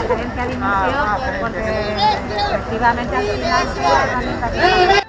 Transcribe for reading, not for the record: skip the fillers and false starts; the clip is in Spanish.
referencia de inmersión, porque efectivamente al final es la herramienta que